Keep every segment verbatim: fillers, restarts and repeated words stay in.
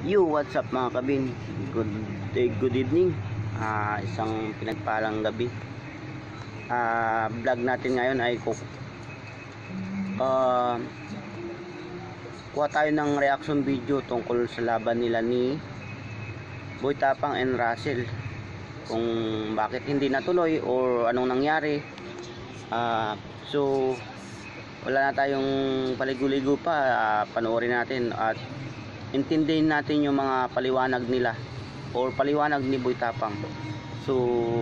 Yo, what's up mga kabin? Good day, good evening. Ah, isang pinagpalang gabi. Ah, vlog natin ngayon ay kuk ah, kuha tayo ng reaction video tungkol sa laban nila ni Boy Tapang and Russell. Kung bakit hindi natuloy or anong nangyari. Ah, so wala na tayong paligo-ligo pa. Ah, panoorin natin at intindihin natin yung mga paliwanag nila or paliwanag ni Boy Tapang. So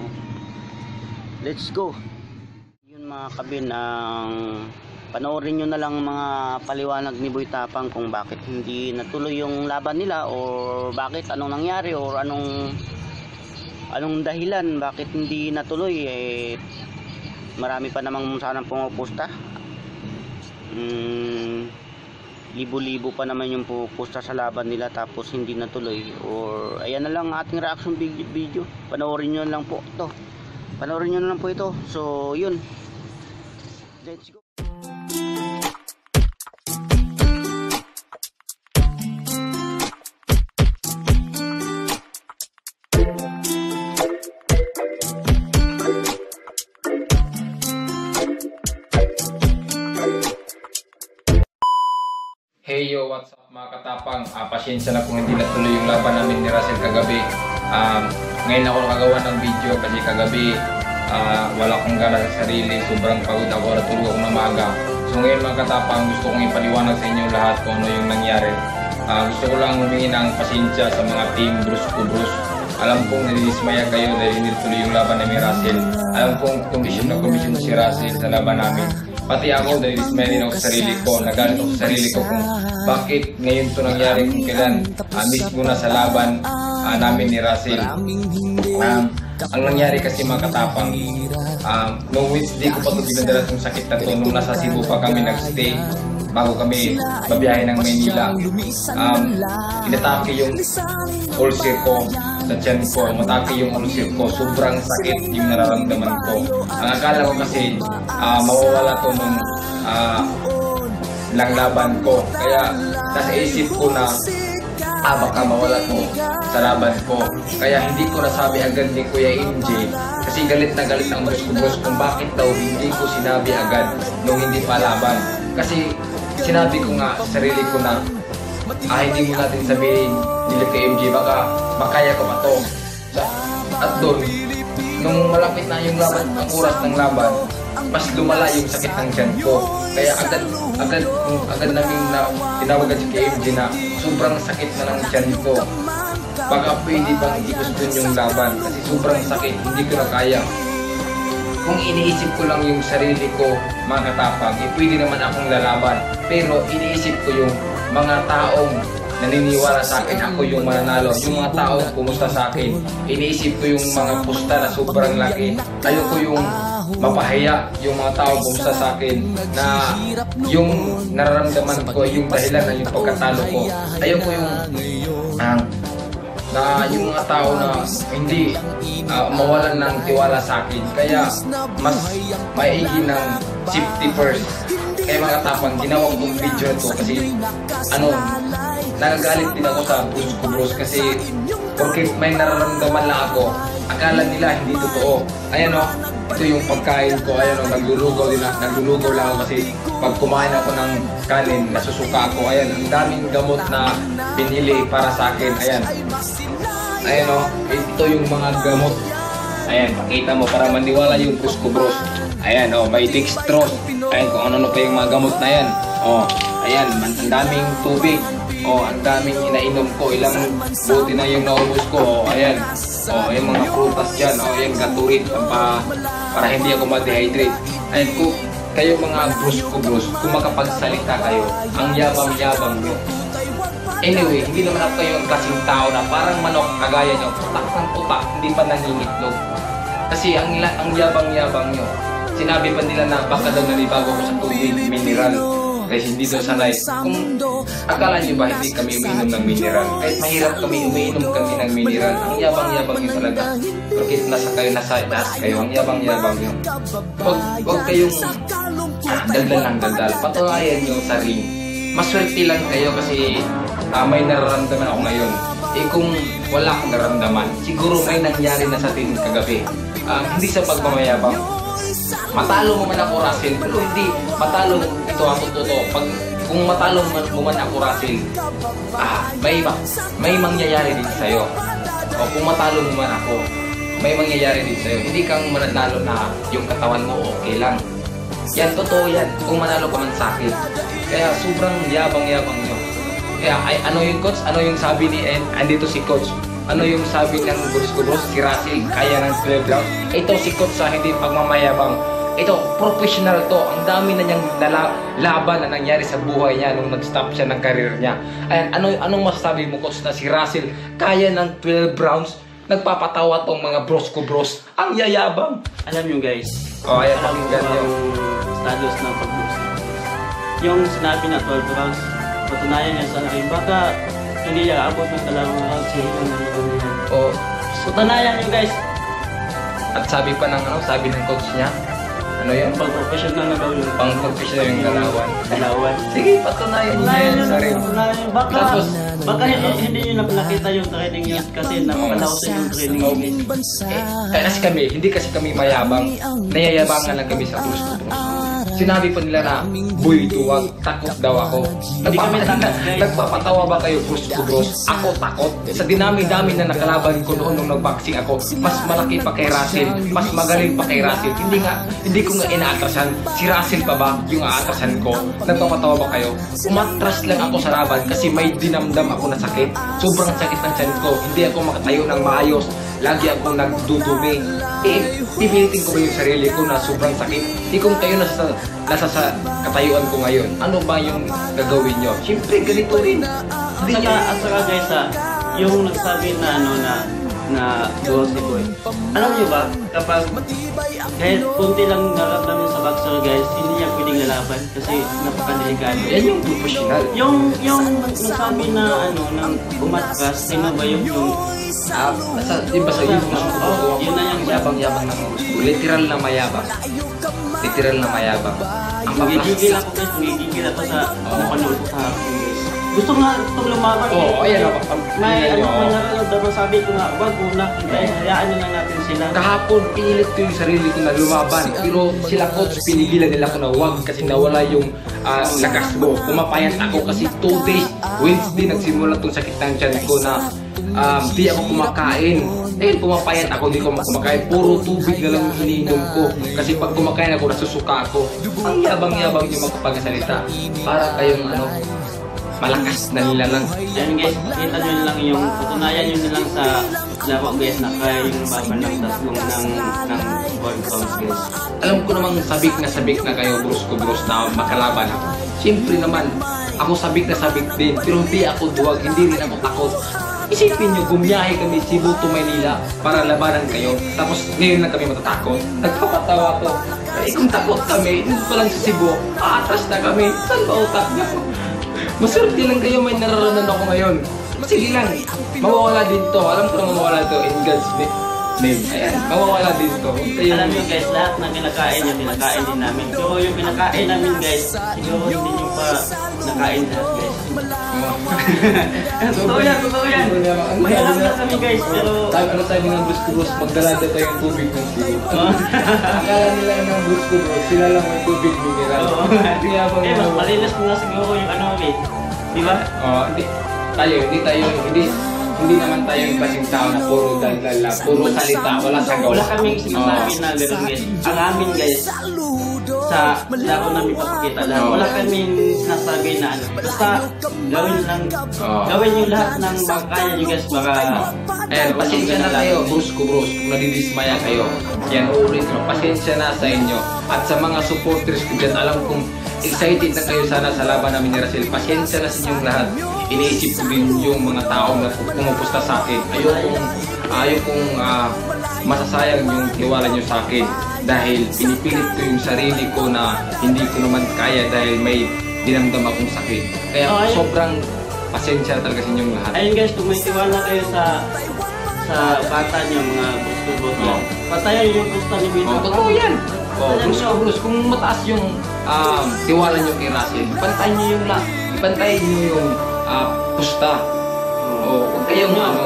let's go. Yun mga kabin, ang panoorin nyo na lang mga paliwanag ni Boy Tapang kung bakit hindi natuloy yung laban nila or bakit, anong nangyari or anong anong dahilan bakit hindi natuloy. Eh, marami pa namang sanang pumupusta. Hmm, libo-libo pa naman yung pupusta sa laban nila tapos hindi natuloy. Or ayan na lang ating reaction video, panoorin nyo lang po ito panoorin nyo na lang po ito. So yun, let's go. Hey yo, what's up mga katapang? Uh, pasensya na kung hindi natuloy yung laban namin ni Russell kagabi. Um, ngayon ako nakagawa ng video kasi kagabi uh, wala akong gana sa sarili. Sobrang pagod ako, natulog ako ng maaga. So ngayon mga katapang, gusto kong ipaliwanag sa inyo lahat kung ano yung nangyari. Uh, gusto ko lang humingi ng pasensya sa mga team Bruce ko Bruce. Alam kong nalilismaya kayo dahil hindi tuloy yung laban namin Russell. Alam kong kondisyon na kondisyon si Russell sa laban namin. Pati ako dahil dismay din ako sa sarili ko, nagalit ako sa sarili ko kung bakit ngayon ito nangyari kung kailan uh, mismo na sa laban uh, namin ni Russell. Um, ang nangyari kasi mga katapang, um, noong Wednesday ko pa ito dinadala itong sakit na ito nung nasa Cebu pa kami nagstay bago kami babiyahe ng Maynila. Um, inatake yung ulcer ko sa tiyan ko, matake yung ulcer ko, sobrang sakit yung nararamdaman ko. Ang akala ko kasi uh, mawawala to nung uh, lang laban ko, kaya nasa isip ko na ah, baka mawala to sa laban ko. Kaya hindi ko nasabi agad ni Kuya M J kasi galit na galit ang Bruce ko Bruce kung bakit daw hindi ko sinabi agad nung hindi pa laban. Kasi sinabi ko nga sa sarili ko na ah, hindi mo natin sabihin nila kay M J, baka makaya ko pa to. At doon, nung malapit na yung laban, ang oras ng laban, mas lumala yung sakit ng tiyan ko. Kaya agad, agad, agad namin na tinawagan si kay M J na sobrang sakit na ng tiyan ko. Baka pwede bang i-postpone yung laban kasi sobrang sakit, hindi ko na kaya. Kung iniisip ko lang yung sarili ko, mga katapang, eh pwede naman akong lalaban. Pero iniisip ko yung mga taong naniniwala sa akin, ako yung mananalo. Yung mga taong kumusta sa akin, iniisip ko yung mga pusta na sobrang laki. Ayoko yung mapahiya yung mga taong kumusta sa akin na yung nararamdaman ko yung dahilan na yung pagkatalo ko. Ayoko yung uh, na yung mga tao na hindi uh, mawalan ng tiwala sa akin. Kaya mas maigi ng safety first. Kaya mga tapang, ginawa kong video ito kasi ano, nagagalit din ako sa Bruce ko Bruce kasi porque may nararamdaman lang ako, akala nila hindi totoo. Ayan o, ito yung pagkain ko. Ayan o, naglulugaw din ako, naglulugaw lang ako kasi pag kumain ako ng kanin, nasusuka ako. Ayan, ang daming gamot na pinili para sa akin. Ayan, ayan o, ito yung mga gamot. Ayan, pakita mo para maniwala yung Bruce ko Bruce. Ayan o, may dextrose. Ayan, kung ano-ano pa yung mga gamot na yan. O, ayan, ang daming tubig. O, ang daming inainom ko. Ilang buti na yung naubos ko. O, ayan. O, yung mga prutas dyan. O, ayan, gaturit. Pa, para hindi ako ma-dehydrate. Ayan, kung kayo mga Bruce ko Bruce, kung makapagsalita kayo, ang yabang-yabang nyo. Anyway, hindi naman ako yung klaseng tao na parang manok kagaya nyo. Putak ng putak, hindi pa nangingitlog. Kasi ang, ang yabang-yabang nyo, sinabi pa nila na baka daw nanibago ko sa tubig, mineral. Kasi hindi daw sanay. Kung akala nyo ba hindi kami umiinom ng mineral? Kahit mahirap kami, umiinom kami ng mineral. Ang yabang-yabang nyo talaga. Bakit nasa kayo, nasa taas kayo, ang yabang-yabang nyo. Huwag, huwag kayong ah, daldal ng daldal. Patunayan nyo sa ring. maswerte lang kayo kasi uh, may nararamdaman ako ngayon. Eh kung wala akong nararamdaman, siguro may nangyari na sa atin kagabi. Uh, hindi sa pagmamayabang. Matalo mo man ako, Russell, pero hindi matalo ito ako totoo. Pag kung matalo mo man ako, Russell, ah, may ba? May mangyayari din sa'yo. O kung matalo mo man ako, may mangyayari din sa'yo. Hindi kang mananalo na yung katawan mo okay lang. Yan, totoo yan. Kung manalo ka man sa akin. Kaya sobrang yabang-yabang nyo. Kaya ay, ano yung coach? Ano yung sabi ni Ed? Andito si coach. Ano yung sabi ng Bruce Kubros? Si Russell, kaya ng twelve rounds. Ito si coach sa hindi pagmamayabang. Ito, professional to. Ang dami na niyang lala, laban na nangyari sa buhay niya nung nag-stop siya ng career niya. Ayan, ano, anong masasabi mo coach na si Russell kaya ng twelve rounds? Nagpapatawa tong mga Bros Kubros. Ang yayabang. Alam nyo guys, Oh, ayan, alam pakinggan mo nyo. ang status ng pag-box. Yung sinabi na twelve rounds, patunayan niya sa akin, baka hindi niya abot ng dalawang rounds, hindi lang nalilungan. Oh, Patunayan nyo guys, at sabi pa ng ano, sabi ng coach niya, ano yan? pag professional na daw yung Pang professional yung galawan. dalawan. Sige, patunayan niya Patunayan yan nyo sa na, rin. patunayan nyo. Baka, Tapos, baka hindi, hindi nyo na nakita yung training nyo kasi napakalawasan yung training nyo guys. eh, kasi kami, hindi kasi kami mayabang. Nayayabangan lang kami sa Bruce Kubros. Sinabi pa nila na, boy, duwag, takot daw ako. Hindi kami Nagpapa- takot, guys. Nagpapatawa ba kayo, Bruce Kubros? Ako takot. Sa dinami-dami na nakalaban ko noon nung nag-boxing ako, mas malaki pa kay Russell, mas magaling pa kay Russell. Hindi nga, hindi ko nga inaatrasan. Si Russell pa ba yung aatrasan ko? Nagpapatawa ba kayo? Umatras lang ako sa laban kasi may dinamdam ako na sakit. Sobrang sakit ng tiyan ko. Hindi ako makatayo ng maayos. Lagi ako nagdudumi. Eh, pipilitin ko ba yung sarili ko na sobrang sakit? Di kung kayo nasa, nasa sa katayuan ko ngayon, ano ba yung gagawin nyo? Siyempre, ganito rin. At Hindi saka, nyo- at saka guys, ah, yung nagsabi na ano na na dual si boy. Alam niyo ba, kapag kahit kunti lang nararamdaman sa boxer guys, hindi niya pwedeng lalaban kasi napakadelikado. Yan yung professional. Yung yung nagsabi na ano nang umatras, sino ba yung yung Ah, nasa, di ba sa yun? Oo, yun na yung yabang-yabang ng gusto. Literal na mayabang. Literal na mayabang. Ang Gigigil ako guys, gigigil ako sa napanood ko sa akin guys. Gusto nga itong lumaban. Oo, eh. ayan ako. May ano, Oo. may nararamdaman, sabi ko nga, wag muna, hintayin, hayaan na lang natin sila. Kahapon, pinilit ko yung sarili ko na lumaban. Pero sila coach, pinigilan nila ko na wag kasi nawala yung ah, lakas ko. Pumapayat ako kasi two days, Wednesday, nagsimula tong sakit ng tiyan ko na um, di ako kumakain. Dahil pumapayat ako, di ko kumakain. Puro tubig na lang yung iniinom ko. Kasi pag kumakain ako, nasusuka ako. Ang yabang-yabang yung magpapagsalita. Para kayong ano, malakas na nila lang. Yan guys, kita nyo lang yung, patunayan nyo na lang sa laro guys na kaya yung laban ng tatlong ng, ng ball counts guys. Alam ko namang sabik na sabik na kayo, Bruce Kubros, na makalaban ako. Siyempre naman, ako sabik na sabik din, pero hindi ako duwag, hindi rin ako takot. Isipin nyo, bumiyahe kami Cebu to Manila para labanan kayo, tapos ngayon lang kami matatakot. Nagpapatawa ko. Eh kung takot kami, dito pa lang sa Cebu, aatras na kami. Saan ba utak nyo? Maswerte lang kayo, may nararamdaman ako ngayon. Sige lang, mawawala din to. Alam ko na mawawala to in God's name. Ayan, mawawala din to. Huwag kayong- Alam nyo guys, lahat ng kinakain nyo, kinakain din namin. Pero yung kinakain namin guys, siguro hindi nyo pa nakain lahat guys. Totoo yan, totoo yan. Mahirap na kami guys, pero... Sabi, ano sabi ng Bruce Kubros, magdalada tayong tubig ng Cebu. Akala nila ng Bruce Kubros, sila lang may tubig mineral. Oo. Kaya bang Eh, mas malinis mo nga siguro yung ano eh. Di ba? Oh, hindi tayo, hindi tayo, hindi hindi naman tayo yung klaseng tao na puro daldal lang, puro salita, wala sa gawa. Wala kaming sinasabi na gano'n guys. Ang amin guys, sa laro namin papakita lang. Oo. Wala kaming sinasabi na ano. Basta gawin lang, Oo. gawin yung lahat ng mga kaya nyo guys. Baka, Eh, pasensya na kayo, Bruce Kubros, kung nadidismaya kayo. Yan, uulit ko, pasensya na sa inyo. At sa mga supporters ko dyan, alam kong excited na kayo sana sa laban namin ni Russell. Pasensya na sa inyong lahat. Iniisip ko din yung mga tao na pumupusta sa akin. Ayokong, ayokong uh, masasayang yung tiwala nyo sa akin. Dahil pinipilit ko yung sarili ko na hindi ko naman kaya dahil may dinamdam akong sakit. Kaya Oh, ayun. sobrang pasensya talaga sa inyong lahat. ayun guys, kung may tiwala kayo sa sa bata nyo, mga gusto-gusto Oo. yan. Patayan yung gusto ni Bito. Oh, totoo yan. Oh, Patayan Bruce, nyo. Bruce, kung mataas yung um, tiwala nyo kay Russell, pantayin nyo yung, la bantayin nyo yung ah, pusta. O, huwag kayong ano,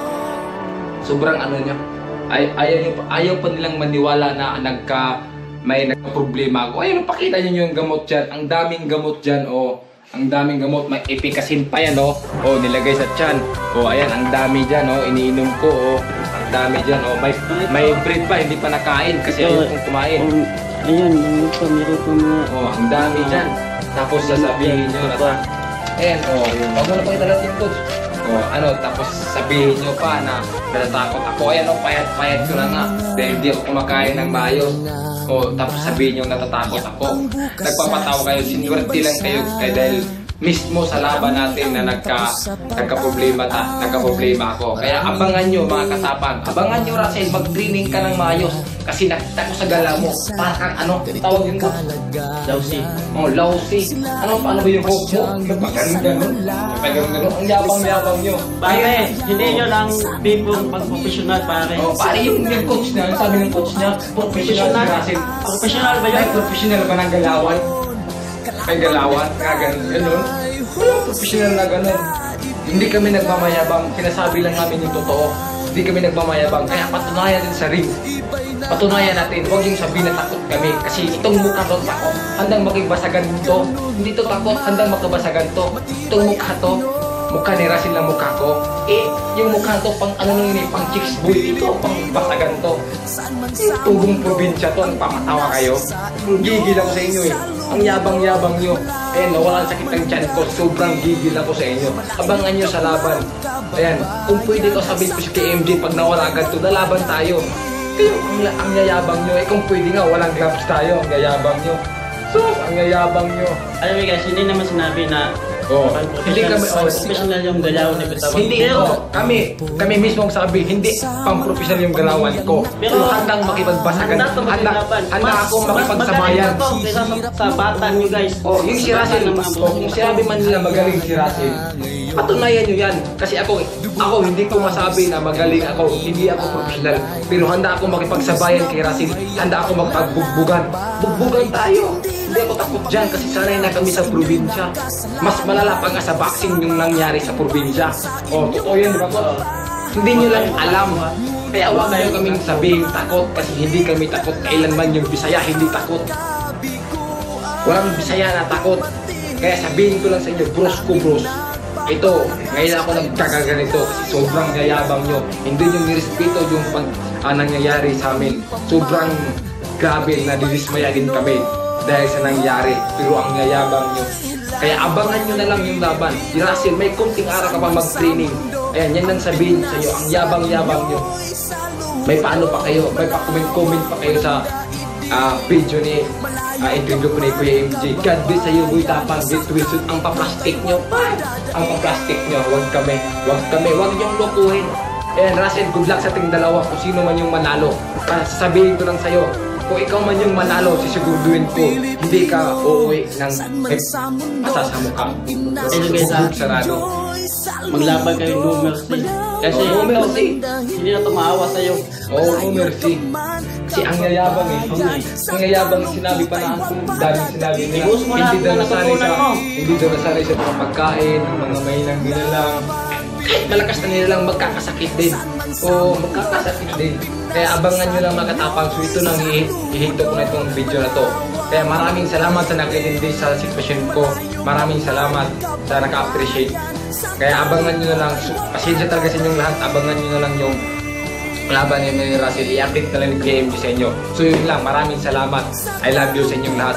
sobrang ano nyo. Ay, ayaw, nyo, ayaw pa nilang maniwala na nagka, may nagka-problema ako. Ayun, pakita nyo yung gamot dyan. Ang daming gamot dyan, o. Ang daming gamot, may epikasin pa yan, o. O, nilagay sa tiyan. O, ayan, ang dami dyan, o. Iniinom ko, o. Ang dami dyan, o. May, may bread pa, hindi pa nakain kasi ayaw kong kumain. Um, ayun, yung ito, meron po mga... O, ang dami dyan. Tapos sasabihin nyo na, ayan, o. Huwag mo na pang italatin, coach. O, ano, tapos sabihin nyo pa na natatakot ako. Ayan, o, payat-payat ko na nga. Dahil hindi ako kumakain ng maayos. O, tapos sabihin nyo natatakot ako. Nagpapatawa kayo, sinurti lang kayo kaya dahil mismo sa laban natin na nagka, nagka-problema ta, nagka-problema ako. Kaya abangan nyo mga katapang, abangan nyo Russell, mag-training ka ng maayos. Kasi nakita ko sa gala mo, parang kang ano, tawag yun ko? Lousy. Oh, lousy. Ano, paano ba yung hope mo? Napagaling gano'n. Napagaling gano'n. Ang yabang-yabang nyo. Pare, hindi nyo lang bibong pag-professional, pare. Oh, pare yung, yung coach niya, yung sabi ng coach niya, professional si Russell. Professional ba May yun? professional ba ng galawan? May galawan? Kagan, gano'n? Walang professional na gano'n. Hindi kami nagmamayabang. Sinasabi lang namin yung totoo. Hindi kami nagmamayabang. Kaya patunayan din sa ring. Patunayan natin. Huwag yung sabihin na takot kami. Kasi itong mukha to takot. Handang magbasagan to. Hindi to takot. Handang magbasagan to. Itong mukha to. Mukha ni Russell na mukha ko. Eh, yung mukha to pang ano nung ini, pang chicks boy. Ito, pang basagan to. Tugong probinsya to. Ang papatawa kayo. Gigil ako sa inyo eh. Ang yabang-yabang nyo. Ayan, nawalan sakit ng tiyan ko. Sobrang gigil ako sa inyo. Abangan nyo sa laban. Ayan, kung pwede ko sabihin ko si K M J pag nawala agad to, lalaban tayo. Kayo, ang, ang yayabang nyo. Eh kung pwede nga, walang gloves tayo. Ang yayabang nyo. So, ang yayabang nyo. Alam mo guys, hindi naman sinabi na Oh, pag hindi kami oh, professional yung galaw ni Bitawan. hindi oh, kami kami mismo ang sabi hindi pang professional yung galawan ko. Pero Pero handang makipagbasagan. handa to Handa, maglaban. handa Mas- ako mas makipagsabayan. magaling pa to kaysa sa, sa bata nyo guys. Oh, yung si Russell, Ng mga oh, kung sinabi man nila magaling si Russell, patunayan nyo yan. Kasi ako, ako hindi ko masabi na magaling ako, hindi ako professional. Pero handa ako makipagsabayan kay Russell. Handa ako magpagbugbugan. Bugbugan tayo. Hindi ako takot dyan kasi sanay na kami sa probinsya. Mas malala pa nga sa boxing yung nangyari sa probinsya. Oh, totoo yan, di ba po? Hindi nyo lang alam. Kaya huwag kayo kaming sabihin takot kasi hindi kami takot. Kailanman yung Bisaya hindi takot. Walang Bisaya na takot. Kaya sabihin ko lang sa inyo, bros ko bros. Ito, ngayon ako nagkakaganito kasi sobrang yayabang nyo. Hindi nyo nirespeto yung pag ah, nangyayari sa amin. Sobrang grabe na dinismaya din kami dahil sa nangyari. Pero ang yayabang nyo. Kaya abangan nyo na lang yung laban. Si Russell, may kunting araw ka pa mag-training. Ayan, yan lang sabihin sa iyo. Ang yabang-yabang nyo. May paano pa kayo, may pa-comment-comment pa kayo sa uh, video ni uh, interview ko ni Kuya M J. God bless sa iyo, Boy Tapang. Get Wilson. Ang pa-plastic nyo. Ang pa-plastic nyo. Huwag kami. Huwag kami. Huwag niyong lokohin. Ayan, Russell, good luck sa ating dalawa kung sino man yung manalo. Para sasabihin ko lang sa'yo, kung ikaw man yung manalo, sisiguraduhin ko, hindi ka uuwi ng eh, masasamo ka. Ayun guys, ah, Bubog sarado. maglaban kayo no mercy. Kasi Oh, no ikaw, mercy. hindi na tumaawa sa'yo. Oo, oh, mercy. Kasi ang yayabang eh. Ang yayabang sinabi pa na ang daming sinabi nila. Ibus mo lahat Hindi daw ng nasanay sa, natutunan mo. hindi daw nasanay sa mga pagkain, ng mga mahinang nilalang. Kahit malakas na nilalang magkakasakit din. O magkakasakit din. Kaya abangan nyo lang mga katapang. So ito nang ihinto ko na itong video na to. Kaya maraming salamat sa nag-intindi sa sitwasyon ko. Maraming salamat sa naka-appreciate. Kaya abangan nyo na lang. So, pasensya talaga sa inyong lahat. Abangan nyo na lang yung laban ni Russell. I-update na lang ni K M G sa inyo. So yun lang. Maraming salamat. I love you sa inyong lahat.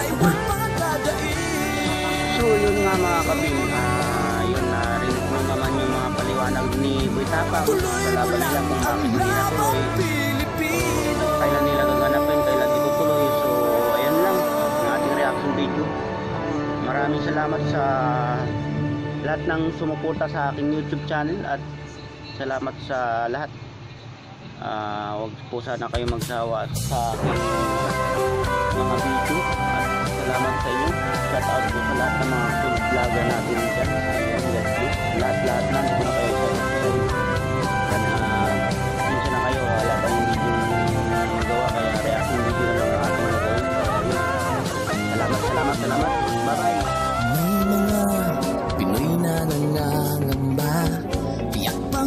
So yun nga mga kabing, uh, yun na rin mo naman yung mga paliwanag ni Boy Tapang sa laban nila kung bakit hindi natuloy, kung kailan nila gaganapin, kailan itutuloy. So ayan lang ang ating reaction video. Maraming salamat sa lahat ng sumuporta sa aking YouTube channel at salamat sa lahat. Uh, huwag po sana kayo magsawa sa aking mga video at salamat sa inyo. Shout out po sa lahat ng mga food vlogger natin dyan. Ayan, God bless. Lahat-lahat na hindi ko na kayo subscribe. Sana minsan na kayo, wala pa yung video magawa, kaya reaction video na lang ang ating gagawin. Kaya yun. Salamat, salamat, salamat. Bye bye.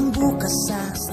bukas sa